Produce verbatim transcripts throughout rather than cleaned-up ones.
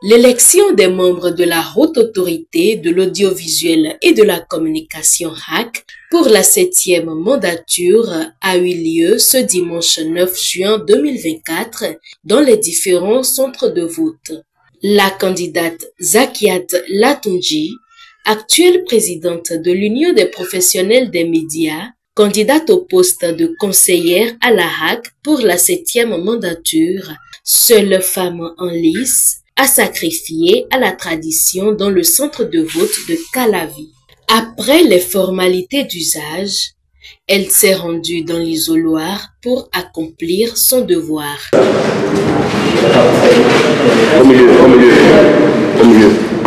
L'élection des membres de la Haute Autorité de l'Audiovisuel et de la Communication H A C pour la septième mandature a eu lieu ce dimanche neuf juin deux mille vingt-quatre dans les différents centres de vote. La candidate Zakiat Latunji, actuelle présidente de l'Union des professionnels des médias, candidate au poste de conseillère à la H A C pour la septième mandature, seule femme en lice, a sacrifié à la tradition dans le centre de vote de Calavi. Après les formalités d'usage, elle s'est rendue dans l'isoloir pour accomplir son devoir. Au milieu, au milieu, au milieu.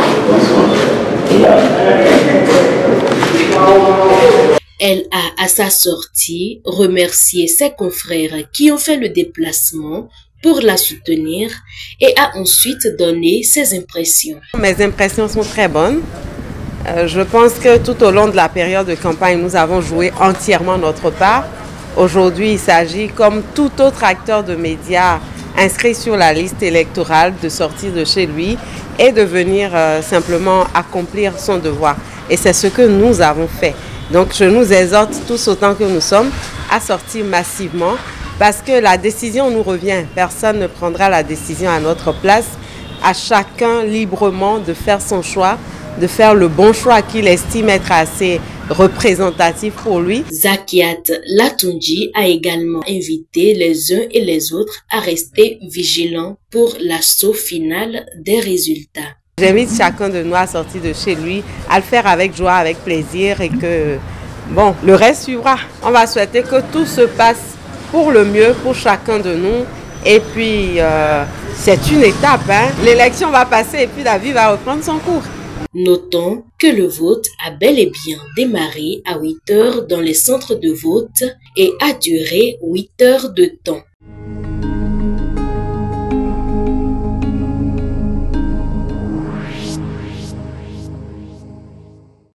Elle a, à sa sortie, remercié ses confrères qui ont fait le déplacement pour la soutenir et a ensuite donné ses impressions. Mes impressions sont très bonnes. Euh, je pense que tout au long de la période de campagne, nous avons joué entièrement notre part. Aujourd'hui, il s'agit, comme tout autre acteur de médias inscrit sur la liste électorale, de sortir de chez lui et de venir euh, simplement accomplir son devoir. Et c'est ce que nous avons fait. Donc je nous exhorte tous autant que nous sommes à sortir massivement parce que la décision nous revient. Personne ne prendra la décision à notre place. À chacun librement de faire son choix, de faire le bon choix qu'il estime être assez représentatif pour lui. Zakiat Latunji a également invité les uns et les autres à rester vigilants pour l'assaut final des résultats. J'invite chacun de nous à sortir de chez lui, à le faire avec joie, avec plaisir et que, bon, le reste suivra. On va souhaiter que tout se passe pour le mieux pour chacun de nous. Et puis, euh, c'est une étape, hein. L'élection va passer et puis la vie va reprendre son cours. Notons que le vote a bel et bien démarré à huit heures dans les centres de vote et a duré huit heures de temps.